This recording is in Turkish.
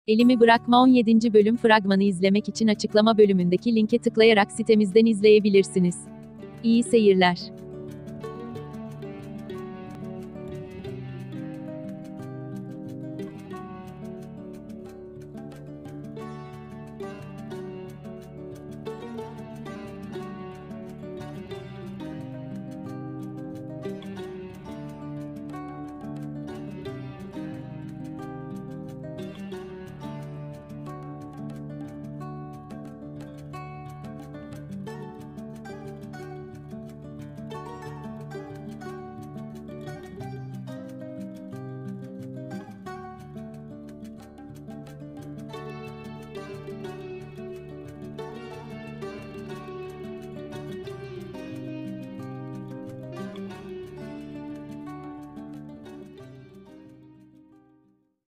Elimi Bırakma 17. bölüm fragmanı izlemek için açıklama bölümündeki linke tıklayarak sitemizden izleyebilirsiniz. İyi seyirler.